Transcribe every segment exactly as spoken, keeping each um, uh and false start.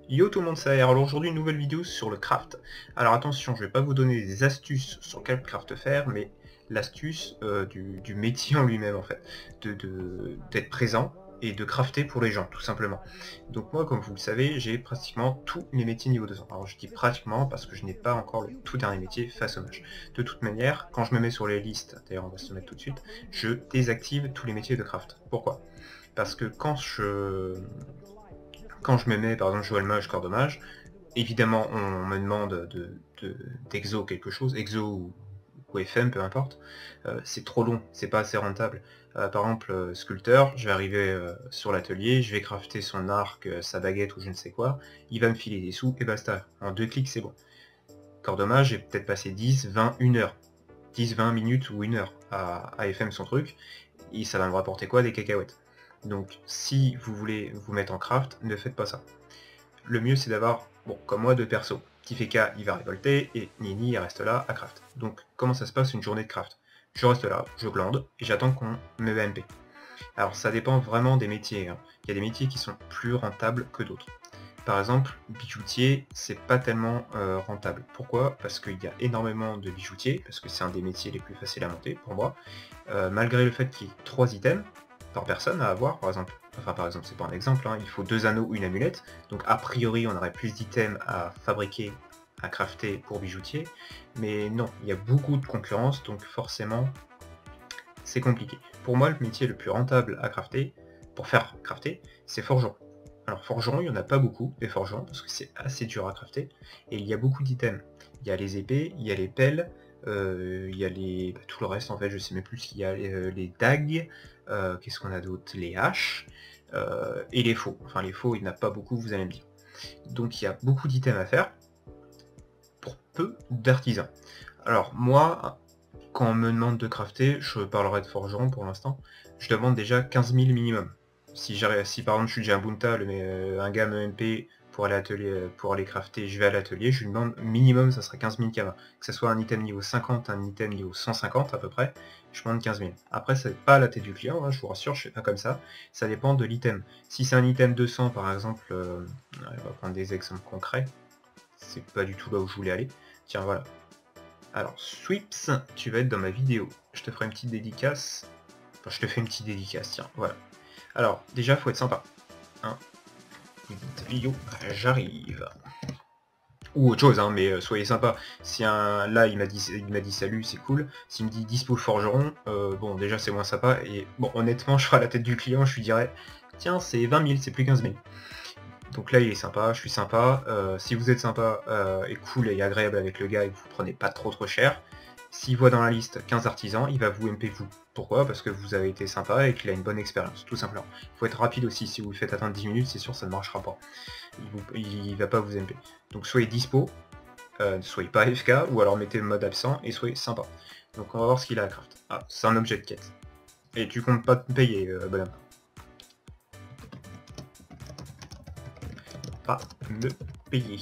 Yo tout le monde, c'est A R. Alors aujourd'hui une nouvelle vidéo sur le craft. Alors attention, je vais pas vous donner des astuces sur quel craft faire, mais l'astuce euh, du, du métier en lui-même en fait, de d'être présent et de crafter pour les gens tout simplement. Donc moi, comme vous le savez, j'ai pratiquement tous mes métiers niveau deux cents. Alors je dis pratiquement parce que je n'ai pas encore le tout dernier métier façonnage. De toute manière, quand je me mets sur les listes, d'ailleurs on va se mettre tout de suite, je désactive tous les métiers de craft. Pourquoi? Parce que quand je quand je me mets par exemple jouer le mage, corps de mage, évidemment on me demande de, de, d'exo quelque chose, exo ou, ou F M, peu importe, euh, c'est trop long, c'est pas assez rentable. Euh, par exemple, euh, sculpteur, je vais arriver euh, sur l'atelier, je vais crafter son arc, euh, sa baguette ou je ne sais quoi, il va me filer des sous et basta. En deux clics c'est bon. Corps de mage, j'ai peut-être passé dix, vingt, une heure, dix, vingt minutes ou une heure à, à F M son truc, et ça va me rapporter quoi? Des cacahuètes. Donc si vous voulez vous mettre en craft, ne faites pas ça. Le mieux c'est d'avoir, bon, comme moi, deux persos. Tifeka il va révolter et Nini il reste là à craft. Donc comment ça se passe une journée de craft? Je reste là, je glande et j'attends qu'on me B M P. Alors ça dépend vraiment des métiers, hein. Il y a des métiers qui sont plus rentables que d'autres. Par exemple, bijoutier, c'est pas tellement euh, rentable. Pourquoi? Parce qu'il y a énormément de bijoutiers, parce que c'est un des métiers les plus faciles à monter pour moi, euh, malgré le fait qu'il y ait trois items par personne à avoir, par exemple. Enfin par exemple, c'est pas un exemple, hein, il faut deux anneaux ou une amulette, donc a priori on aurait plus d'items à fabriquer, à crafter pour bijoutier, mais non, il y a beaucoup de concurrence, donc forcément c'est compliqué. Pour moi, le métier le plus rentable à crafter, pour faire crafter, c'est forgeron. Alors forgeron, il n'y en a pas beaucoup, des forgerons, parce que c'est assez dur à crafter, et il y a beaucoup d'items. Il y a les épées, il y a les pelles, euh, il y a les... Bah, tout le reste en fait, je sais même plus ce qu'il y a, les, euh, les dagues, euh, qu'est-ce qu'on a d'autre, les haches, euh, et les faux. Enfin les faux, il n'y en a pas beaucoup, vous allez me dire. Donc il y a beaucoup d'items à faire, pour peu d'artisans. Alors moi, quand on me demande de crafter, je parlerai de forgeron pour l'instant, je demande déjà quinze mille minimum. Si, si par exemple je suis déjà un Bunta, le, euh, un gars me M P pour aller, atelier, pour aller crafter, je vais à l'atelier, je lui demande minimum ça sera quinze mille K. Que ce soit un item niveau cinquante, un item niveau cent cinquante à peu près, je demande quinze mille. Après c'est pas à la tête du client, hein, je vous rassure, je fais pas comme ça, ça dépend de l'item. Si c'est un item deux cents par exemple, euh, on va prendre des exemples concrets, c'est pas du tout là où je voulais aller. Tiens voilà. Alors, Sweeps, tu vas être dans ma vidéo. Je te ferai une petite dédicace. Enfin, je te fais une petite dédicace, tiens, voilà. Alors, déjà, faut être sympa. Hein, vidéo, j'arrive. Ou autre chose, hein, mais euh, soyez sympa. Si un... Là, il m'a dit, il m'a dit salut, c'est cool. S'il me dit dispo forgeron, euh, bon, déjà, c'est moins sympa. Et bon, honnêtement, je ferai à la tête du client, je lui dirais, tiens, c'est vingt mille, c'est plus quinze mille. Donc là il est sympa, je suis sympa, euh, si vous êtes sympa euh, et cool et agréable avec le gars et que vous prenez pas trop trop cher, s'il voit dans la liste quinze artisans, il va vous M P vous. Pourquoi? Parce que vous avez été sympa et qu'il a une bonne expérience, tout simplement. Il faut être rapide aussi, si vous le faites attendre dix minutes, c'est sûr ça ne marchera pas. Il, vous, il va pas vous M P. Donc soyez dispo, euh, ne soyez pas A F K, ou alors mettez le mode absent et soyez sympa. Donc on va voir ce qu'il a à craft. Ah, c'est un objet de quête. Et tu comptes pas te payer, euh, bonhomme. Me payer.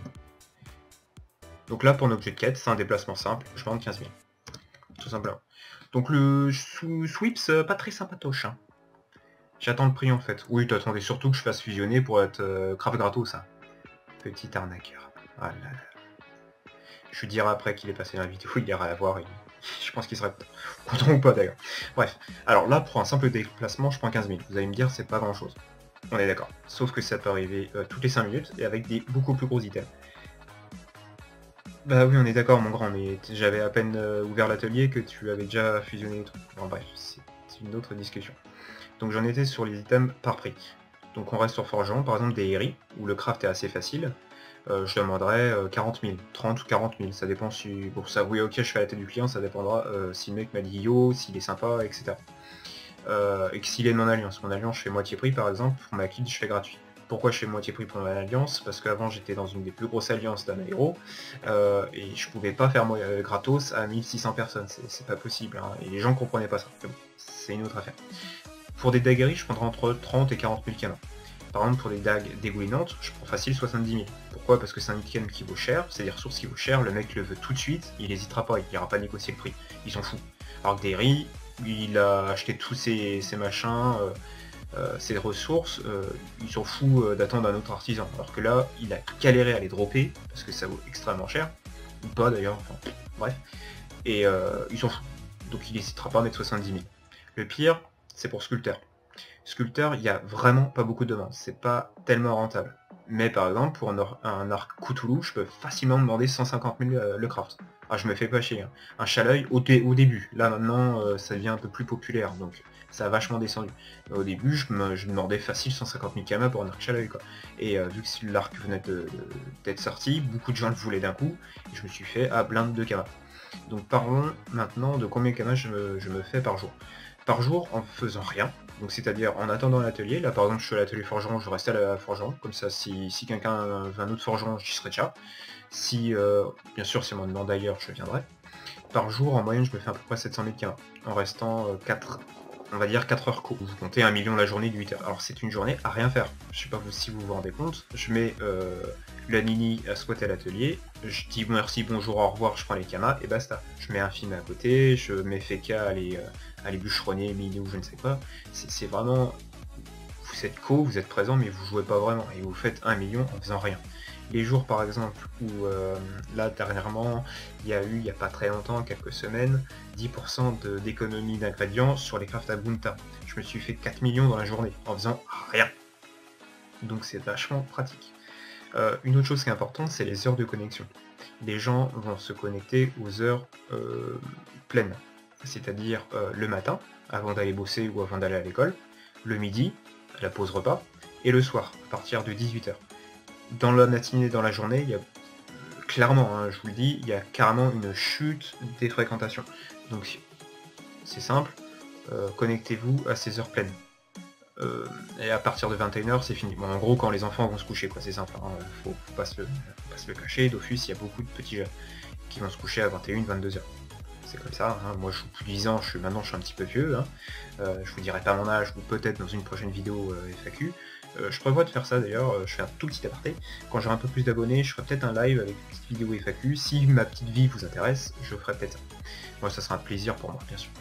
Donc là pour un objet de quête, c'est un déplacement simple, je demande quinze mille. Tout simplement. Donc le sweeps, pas très sympatoche. Hein. J'attends le prix en fait. Oui, t'attendais surtout que je fasse fusionner pour être euh, craft gratos, ça. Petit arnaqueur. Voilà. Je lui dirai après qu'il est passé dans la vidéo, il ira la voir et je pense qu'il serait content ou pas d'ailleurs. Bref. Alors là pour un simple déplacement, je prends quinze mille. Vous allez me dire c'est pas grand chose. On est d'accord. Sauf que ça peut arriver euh, toutes les cinq minutes et avec des beaucoup plus gros items. Bah oui, on est d'accord mon grand, mais j'avais à peine euh, ouvert l'atelier que tu avais déjà fusionné les trucs. Bon bref, c'est une autre discussion. Donc j'en étais sur les items par prix. Donc on reste sur forgeron, par exemple des Herri, où le craft est assez facile. Euh, je demanderais euh, quarante mille, trente ou quarante mille, ça dépend si... Bon ça, oui ok, je fais à la tête du client, ça dépendra euh, si le mec m'a dit yo, s'il est sympa, et cetera. Euh, et que s'il est de mon alliance. Mon alliance, je fais moitié prix par exemple, pour ma kit, je fais gratuit. Pourquoi je fais moitié prix pour mon alliance? Parce qu'avant j'étais dans une des plus grosses alliances d'un aéro, euh, et je pouvais pas faire euh, gratos à mille six cents personnes, c'est pas possible, hein, et les gens comprenaient pas ça. Bon, c'est une autre affaire. Pour des dagueries, je prendrai entre trente et quarante mille canons. Par exemple, pour des dagues dégoulinantes, je prends facile soixante-dix mille. Pourquoi? Parce que c'est un item qui vaut cher, c'est des ressources qui vaut cher, le mec le veut tout de suite, il n'hésitera pas, il n'ira pas négocier le prix, il s'en fout. Alors que des riz, il a acheté tous ces, ces machins, euh, euh, ces ressources, euh, il s'en fout euh, d'attendre un autre artisan. Alors que là, il a galéré à les dropper, parce que ça vaut extrêmement cher, ou pas d'ailleurs, enfin, bref, et euh, il s'en fout. Donc il n'hésitera pas à mettre soixante-dix mille. Le pire, c'est pour Sculpteur. Sculpteur, il n'y a vraiment pas beaucoup de demandes, c'est pas tellement rentable. Mais par exemple, pour un, un arc Cthulhu, je peux facilement demander cent cinquante mille euh, le craft. Ah, je me fais pas chier. Hein. Un Chaleuil au, au début. Là maintenant, euh, ça devient un peu plus populaire, donc ça a vachement descendu. Mais au début, je, me, je demandais facile cent cinquante mille kama pour un arc Chaleuil, quoi. Et euh, vu que l'arc venait d'être sorti, beaucoup de gens le voulaient d'un coup, et je me suis fait à blinde de kama. Donc parlons maintenant de combien de kama je me, je me fais par jour. Par jour en faisant rien, donc c'est-à-dire en attendant l'atelier, là par exemple je suis à l'atelier forgeron, je reste à la forgeron, comme ça si, si quelqu'un veut un autre forgeron, j'y serai déjà. Si, euh, bien sûr si on m'en demande ailleurs, je viendrai. Par jour, en moyenne, je me fais à peu près sept cent mille kama, en restant euh, quatre, on va dire quatre heures co. Vous comptez un million la journée de huit heures. Alors c'est une journée à rien faire, je sais pas si vous vous rendez compte, je mets euh, la nini à squatter à l'atelier, je dis merci, bonjour, au revoir, je prends les kamas, et basta. Je mets un film à côté, je mets Feka à les, euh, à les bûcheronner, mini ou je ne sais pas, c'est vraiment... Vous êtes co, vous êtes présent, mais vous jouez pas vraiment, et vous faites un million en faisant rien. Les jours par exemple où euh, là dernièrement il y a eu il n'y a pas très longtemps, quelques semaines, dix pour cent d'économie d'ingrédients sur les crafts à Bunta. Je me suis fait quatre millions dans la journée en faisant rien. Donc c'est vachement pratique. Euh, une autre chose qui est importante, c'est les heures de connexion. Les gens vont se connecter aux heures euh, pleines, c'est-à-dire euh, le matin, avant d'aller bosser ou avant d'aller à l'école, le midi, à la pause repas, et le soir, à partir de dix-huit heures. Dans la matinée, dans la journée, il y a clairement, hein, je vous le dis, il y a carrément une chute des fréquentations. Donc c'est simple, euh, connectez-vous à ces heures pleines. Euh, et à partir de vingt et une heures, c'est fini. Bon, en gros, quand les enfants vont se coucher, quoi, c'est simple. Hein, faut, faut, pas se le, faut pas se le cacher. Dofus, il y a beaucoup de petits jeunes qui vont se coucher à vingt et une, vingt-deux heures. C'est comme ça. Hein. Moi, je suis plus de dix ans, je suis, maintenant, je suis un petit peu vieux. Hein. Euh, je vous dirai pas mon âge, ou peut-être dans une prochaine vidéo euh, F A Q. Euh, je prévois de faire ça d'ailleurs, euh, je fais un tout petit aparté. Quand j'aurai un peu plus d'abonnés, je ferai peut-être un live avec une petite vidéo F A Q. Si ma petite vie vous intéresse, je ferai peut-être ça. Moi, ça sera un plaisir pour moi, bien sûr.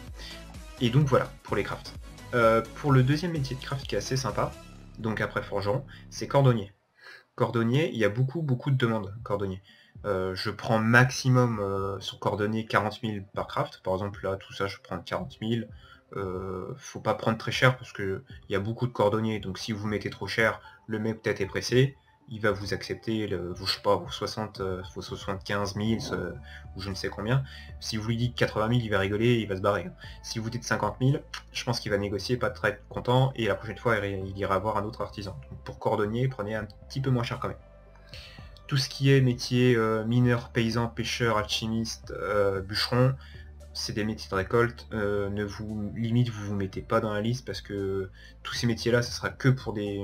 Et donc voilà, pour les crafts. Euh, pour le deuxième métier de craft qui est assez sympa, donc après forgeron, c'est cordonnier. Cordonnier, il y a beaucoup beaucoup de demandes, cordonnier. Euh, je prends maximum euh, sur cordonnier quarante mille par craft, par exemple là tout ça je prends quarante mille. Euh, faut pas prendre très cher parce que il y a beaucoup de cordonniers, donc si vous mettez trop cher, le mec peut-être est pressé, il va vous accepter le, je sais pas, vos soixante, euh, vos soixante-quinze mille euh, ou je ne sais combien. Si vous lui dites quatre-vingt mille, il va rigoler, il va se barrer. Si vous dites cinquante mille, je pense qu'il va négocier, pas très content, et la prochaine fois il ira voir un autre artisan. Donc pour cordonnier, prenez un petit peu moins cher quand même. Tout ce qui est métier euh, mineur, paysan, pêcheur, alchimiste, euh, bûcheron, c'est des métiers de récolte, euh, ne vous limite vous vous mettez pas dans la liste parce que tous ces métiers là ce sera que pour des,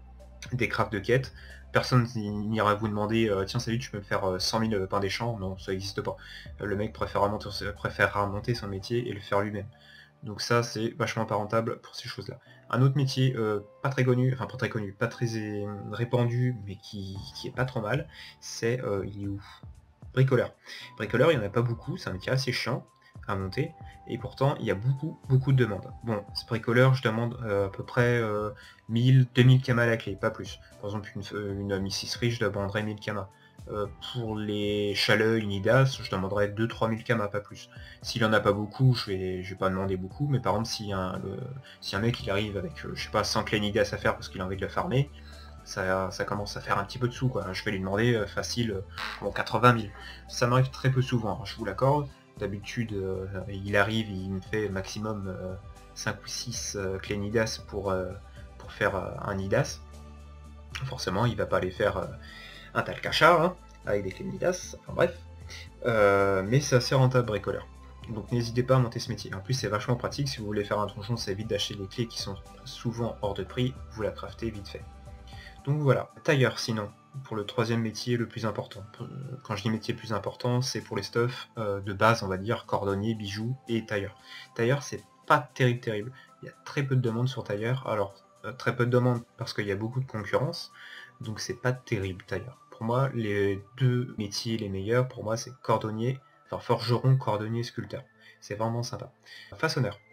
des crafts de quête. Personne n'ira vous demander euh, tiens salut tu peux me faire euh, cent mille pains des champs, non ça n'existe pas. Euh, le mec préférera monter, préférera monter son métier et le faire lui-même. Donc ça c'est vachement pas rentable pour ces choses là. Un autre métier euh, pas très connu, enfin pas très connu, pas très répandu mais qui, qui est pas trop mal, c'est euh, il est où bricoleur. Bricoleur il n'y en a pas beaucoup, c'est un métier assez chiant à monter, et pourtant il y a beaucoup beaucoup de demandes. Bon, ce bricoleur je demande euh, à peu près euh, mille, deux mille kamas à la clé, pas plus. Par exemple une, une missicerie je demanderais mille kamas. Euh, pour les Chaleuil, Nidas, je demanderais deux trois mille kamas, pas plus. S'il en a pas beaucoup, je vais, je vais pas demander beaucoup, mais par exemple si un, le, si un mec il arrive avec, euh, je sais pas, cent clés Nidas à faire parce qu'il a envie de le farmer, ça, ça commence à faire un petit peu de sous, quoi. Je vais lui demander euh, facile, euh, bon, quatre-vingt mille. Ça m'arrive très peu souvent, hein, je vous l'accorde. D'habitude, euh, il arrive, il me fait maximum euh, cinq ou six euh, clés Nidas pour, euh, pour faire euh, un Nidas. Forcément, il va pas aller faire euh, un tal cachard, hein, avec des clés Nidas, enfin bref. Euh, mais c'est assez rentable bricoleur. Donc n'hésitez pas à monter ce métier. En plus c'est vachement pratique, si vous voulez faire un tronçon, ça évite d'acheter des clés qui sont souvent hors de prix, vous la craftez vite fait. Donc voilà, tailleur sinon, pour le troisième métier le plus important. Quand je dis métier le plus important, c'est pour les stuffs euh, de base, on va dire, cordonnier, bijoux et tailleur. Tailleur, c'est pas terrible terrible. Il y a très peu de demandes sur tailleur, alors euh, très peu de demandes parce qu'il y a beaucoup de concurrence, donc c'est pas terrible tailleur. Pour moi, les deux métiers les meilleurs, pour moi, c'est cordonnier, enfin forgeron, cordonnier, sculpteur. C'est vraiment sympa. Façonneur.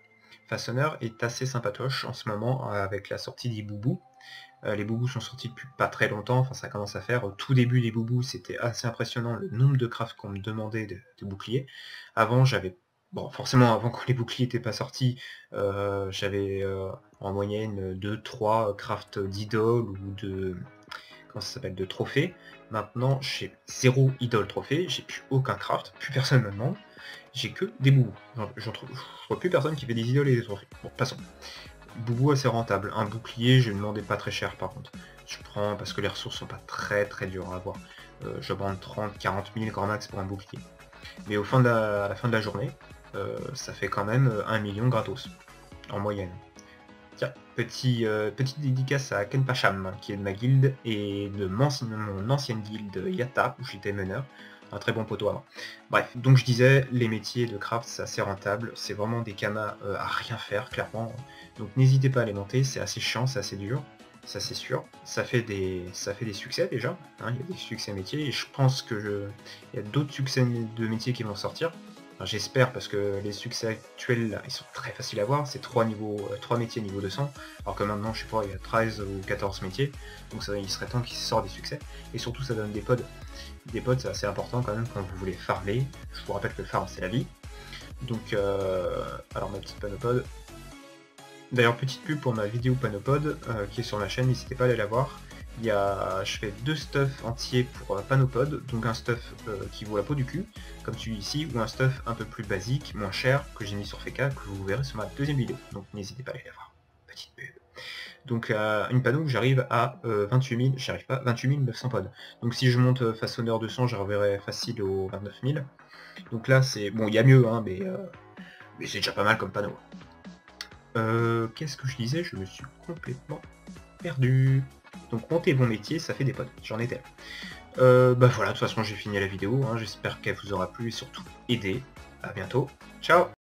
façonneur est assez sympatoche en ce moment avec la sortie des boubous. Euh, les boubous sont sortis depuis pas très longtemps, enfin ça commence à faire. Au tout début des boubous, c'était assez impressionnant le nombre de crafts qu'on me demandait de, de boucliers. Avant, j'avais... Bon, forcément, avant que les boucliers n'étaient pas sortis, euh, j'avais euh, en moyenne deux trois crafts d'idoles ou de... Comment ça s'appelle, de trophées. Maintenant, j'ai zéro idole trophée, j'ai plus aucun craft, plus personne me demande. J'ai que des boubous. Je trouve, je vois plus personne qui fait des idoles et des trophées. Bon, passons. Boubou assez rentable. Un bouclier, je ne demandais pas très cher par contre. Je prends parce que les ressources sont pas très très dures à avoir. Euh, je vends trente quarante mille grand max pour un bouclier. Mais au fin de la, à la fin de la journée, euh, ça fait quand même un million gratos. En moyenne. Tiens, petit, euh, petite dédicace à Ken Pacham, qui est de ma guilde, et de mon, mon ancienne guilde Yata, où j'étais meneur. Un très bon poteau avant. Bref, donc je disais, les métiers de craft, c'est assez rentable. C'est vraiment des camas euh, à rien faire, clairement. Donc n'hésitez pas à les monter, c'est assez chiant, c'est assez dur. Ça c'est sûr. Ça fait des, ça fait des succès déjà. Hein, il y a des succès métiers, et je pense que je... il y a d'autres succès de métiers qui vont sortir. Enfin, j'espère, parce que les succès actuels, là, ils sont très faciles à voir. C'est trois niveaux, euh, trois métiers niveau deux cents. Alors que maintenant, je sais pas, il y a treize ou quatorze métiers. Donc ça, il serait temps qu'ils sortent des succès. Et surtout, ça donne des pods. Des pods, c'est assez important quand même quand vous voulez farmer. Je vous rappelle que le farm, c'est la vie. Donc, euh... alors ma petite panopode. D'ailleurs, petite pub pour ma vidéo panopode euh, qui est sur ma chaîne, n'hésitez pas à aller la voir. Il y a... Je fais deux stuffs entiers pour euh, panopode, donc un stuff euh, qui vaut la peau du cul, comme celui ici, ou un stuff un peu plus basique, moins cher, que j'ai mis sur Feka, que vous verrez sur ma deuxième vidéo. Donc n'hésitez pas à aller la voir. Petite pub. Donc euh, une panneau, j'arrive à euh, vingt-huit mille, j'arrive pas, vingt-huit mille neuf cents pods. Donc si je monte euh, façonneur deux cents, j'arriverai facile aux vingt-neuf mille. Donc là c'est... Bon, il y a mieux, hein, mais, euh, mais c'est déjà pas mal comme panneau. Euh, Qu'est-ce que je disais? Je me suis complètement perdu. Donc montez bon métier, ça fait des pods, j'en étais. Euh, bah voilà, de toute façon j'ai fini la vidéo, hein. J'espère qu'elle vous aura plu et surtout aidé. À bientôt, ciao.